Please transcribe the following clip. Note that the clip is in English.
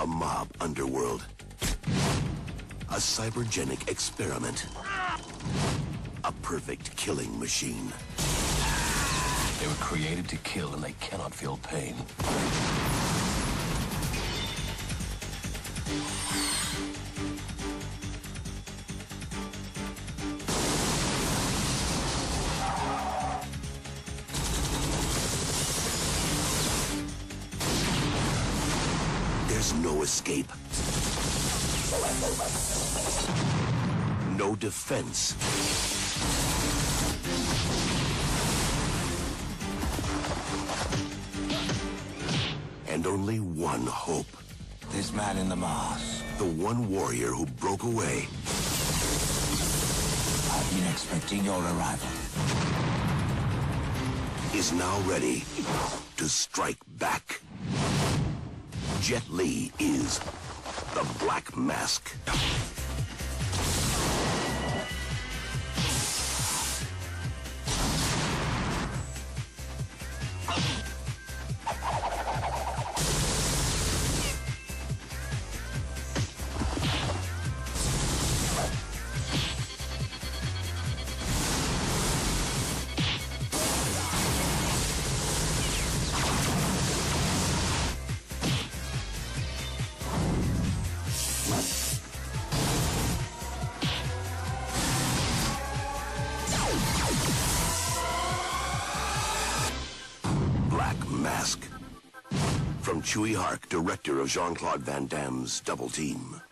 A mob underworld. A cybergenic experiment. A perfect killing machine. They were created to kill, and they cannot feel pain. There's no escape. No defense. And only one hope. This man in the mask. The one warrior who broke away. I've been expecting your arrival. Is now ready to strike back. Jet Li is the Black Mask. Mask. From Tsui Hark, director of Jean-Claude Van Damme's Double Team.